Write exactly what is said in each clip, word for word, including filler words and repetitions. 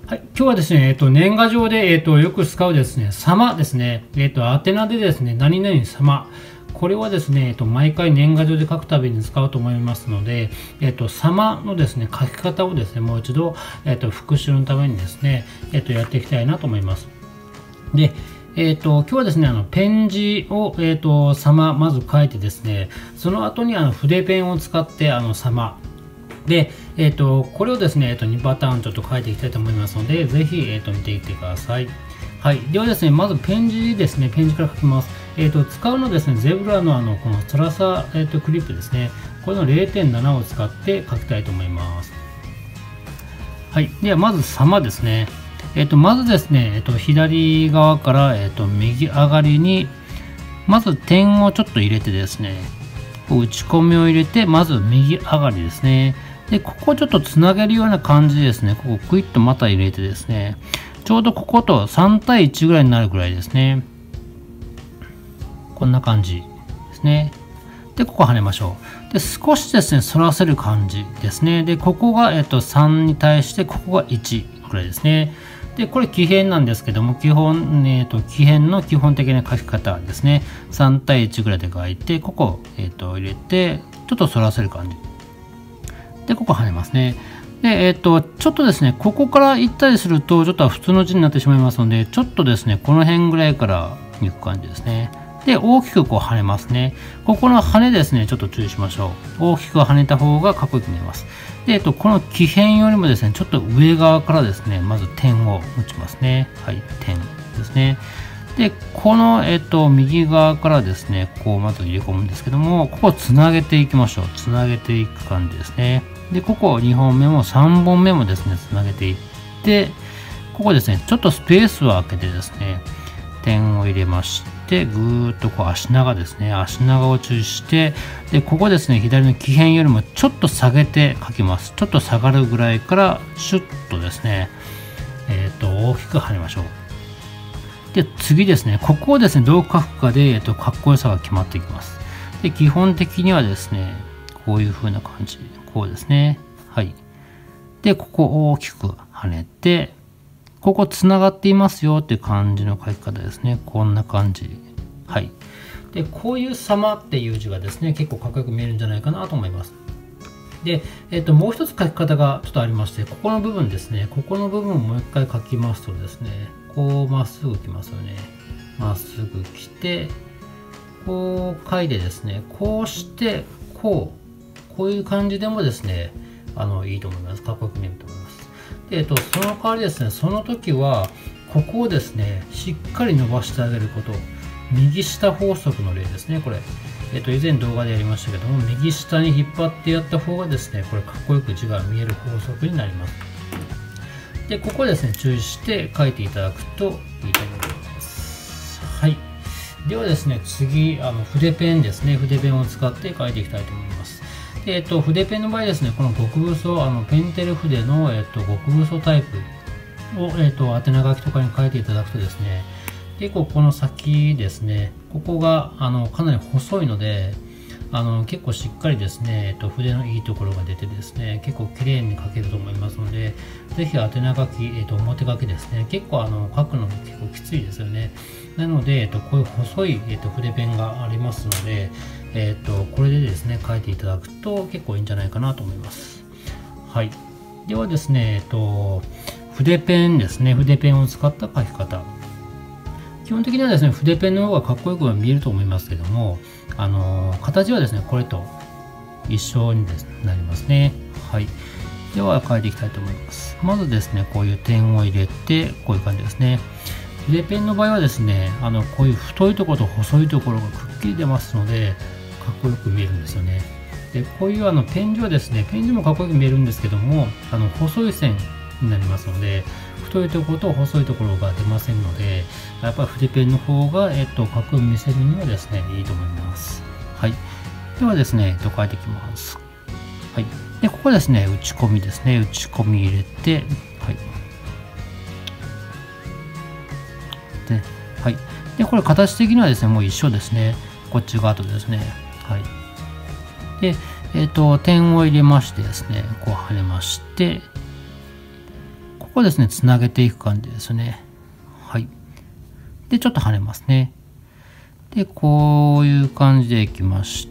はい、今日はですね、えっと、年賀状で、えっと、よく使うですね、様ですね、えっと、宛名でですね、何々様。これはですね、えっと、毎回年賀状で書くたびに使うと思いますので、えっと、様のですね、書き方をですね、もう一度、えっと、復習のためにですね、えっと、やっていきたいなと思います。で、えっと、今日はですね、あの、ペン字を、えっと、様、まず書いてですね、その後にあの、筆ペンを使って、あの、様。で、えっと、これをですね、えっと、にパターンちょっと書いていきたいと思いますので、ぜひ、えっと、見ていってください。はい。ではですね、まずペン字ですね、ペン字から書きます。えっと、使うのはですね、ゼブラのあの、このつらさ、えっと、クリップですね。これの れいてんなな を使って書きたいと思います。はい。では、まず、様ですね。えっと、まずですね、えっと、左側から、えっと、右上がりに、まず点をちょっと入れてですね、こう打ち込みを入れて、まず右上がりですね。で、ここをちょっとつなげるような感じでですね、ここクイッとまた入れてですね、ちょうどこことさんたいいちぐらいになるぐらいですね。こんな感じですね。で、ここ跳ねましょう。で、少しですね、反らせる感じですね。で、ここが、えっと、さんに対して、ここがいちぐらいですね。で、これ、木偏なんですけども、基本、えっと、木偏の基本的な書き方ですね。さんたいいちぐらいで書いて、ここ、えっと、入れて、ちょっと反らせる感じ。で、ここ跳ねますね。で、えっと、ちょっとですね、ここから行ったりすると、ちょっと普通の字になってしまいますので、ちょっとですね、この辺ぐらいから行く感じですね。で、大きくこう跳ねますね。ここの跳ねですね、ちょっと注意しましょう。大きく跳ねた方がかっこよく見えます。で、えっと、この木偏よりもですね、ちょっと上側からですね、まず点を打ちますね。はい、点ですね。で、この、えっと、右側からですね、こう、まず入れ込むんですけども、ここをつなげていきましょう。つなげていく感じですね。で、ここにほんめもさんぼんめもですね、つなげていって、ここですね、ちょっとスペースを空けてですね、点を入れまして、ぐーっとこう足長ですね、足長を注意して、で、ここですね、左の木偏よりもちょっと下げて書きます。ちょっと下がるぐらいから、シュッとですね、えっと、大きく跳ねましょう。で、次ですね、ここをですね、どう書くかで、えっと、かっこよさが決まってきます。で、基本的にはですね、こういう風な感じ。こうですね。はい。で、ここを大きく跳ねて、ここつながっていますよっていう感じの書き方ですね。こんな感じ。はい。で、こういう様っていう字がですね、結構かっこよく見えるんじゃないかなと思います。で、えっと、もう一つ書き方がちょっとありまして、ここの部分ですね、ここの部分をもう一回書きますとですね、こうまっすぐ来ますよね。まっすぐ来て、こう書いてですね、こうして、こう、こういう感じでもですね、あの、いいと思います。かっこよく見えると思います。で、えっと、その代わりですね、その時は、ここをですね、しっかり伸ばしてあげること。右下法則の例ですね、これ。えっと、以前動画でやりましたけども、右下に引っ張ってやった方がですね、これかっこよく字が見える法則になります。で、ここですね、注意して書いていただくといいと思います。はい。ではですね、次、あの筆ペンですね、筆ペンを使って書いていきたいと思います。で、えっと、筆ペンの場合ですね、この極細、あのペンテル筆の、えっと、極細タイプを、えっと、宛名書きとかに書いていただくとですね、結構この先ですね、ここがあのかなり細いので、あの結構しっかりですね、えっと、筆のいいところが出てですね、結構綺麗に書けると思いますので、ぜひ宛名書き、えっと、表書きですね、結構あの書くのも結構きついですよね。なので、えっと、こういう細い、えっと、筆ペンがありますので、えっと、これでですね、書いていただくと結構いいんじゃないかなと思います。はい。ではですね、えっと、筆ペンですね、筆ペンを使った書き方。基本的にはですね、筆ペンの方がかっこよくは見えると思いますけども、あのー、形はですね、これと一緒にです、ね、なりますね。はい。では、書いていきたいと思います。まずですね、こういう点を入れて、こういう感じですね。筆ペンの場合はですね、あの、こういう太いところと細いところがくっきり出ますので、かっこよく見えるんですよね。で、こういうあのペン字はですね、ペン字もかっこよく見えるんですけども、あの、細い線になりますので、太いところと細いところが出ませんので、やっぱり筆ペンの方が、えっと、かっこよく見せるにはですね、いいと思います。はい。ではですね、えっと、書いていきます。はい。で、ここですね、打ち込みですね。打ち込み入れて、はい。で、はい。で、これ形的にはですね、もう一緒ですね。こっち側とですね。はい。で、えっと、点を入れましてですね、こう跳ねまして、ここですね、つなげていく感じですね。はい。で、ちょっと跳ねますね。で、こういう感じでいきまして、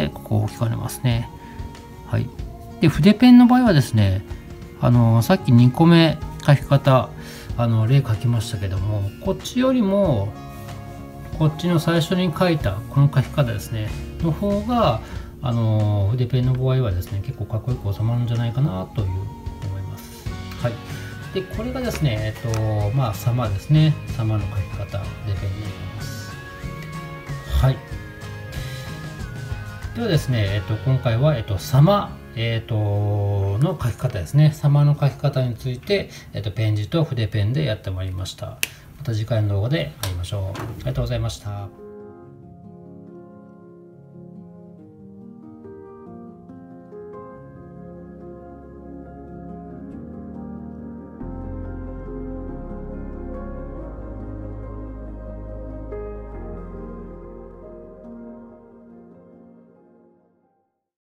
ここを大きく跳ねますね。はい。で、筆ペンの場合はですね、あの、さっきにこめ書き方、あの、例書きましたけども、こっちよりも、こっちの最初に書いたこの書き方ですね、の方が、あの、筆ペンの場合はですね、結構かっこよく収まるんじゃないかなという思います。はい。で、これがですね、えっと、まあ、様ですね。様の書き方、筆ペンになります。はい。ではですね、えっと、今回は、えっと、様、えっと、の書き方ですね。様の書き方について、えっと、ペン字と筆ペンでやってまいりました。また次回の動画で会いましょう。ありがとうございました。